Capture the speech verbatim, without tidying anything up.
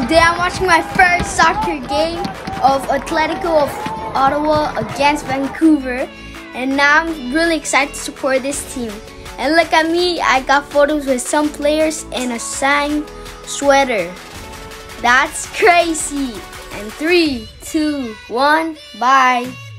Today I'm watching my first soccer game of Atletico of Ottawa against Vancouver, and now I'm really excited to support this team. And look at me, I got photos with some players in a Sang sweater. That's crazy. And three, two, one, bye.